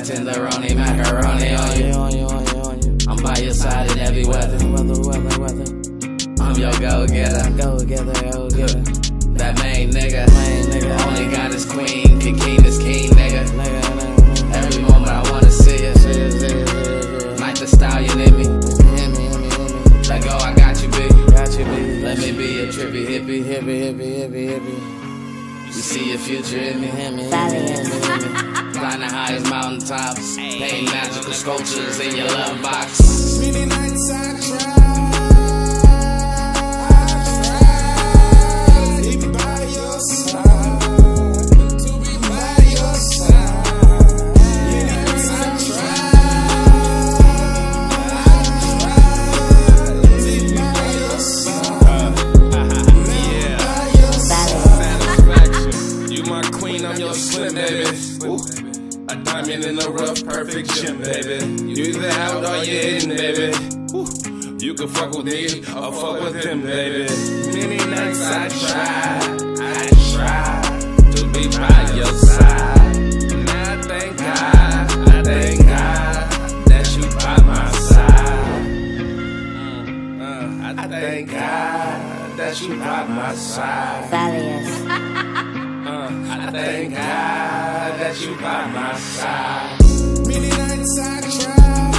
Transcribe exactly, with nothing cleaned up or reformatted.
tenderoni, macaroni on you. I'm by your side in every weather. I'm your go-getter. Go-getter. That main nigga. Only got his queen. King is king, nigga. Every moment I wanna see you. Night the stallion in me. Let go, I got you, B. Let me be a trippy hippie. Hippie, hippie, hippie, hippie. You see your future in me. Climb the highest mountaintops. Paint magical sculptures in your love box. Many nights I try. A diamond in the rough, perfect gem, baby. You either out or you in, baby. You can fuck with me or fuck with them, baby. Many nights I try, I try to be by your side. And I thank God, I thank God that you by my side. uh, I thank God that you by my side. uh, I thank God that you by my side. Many nights I try.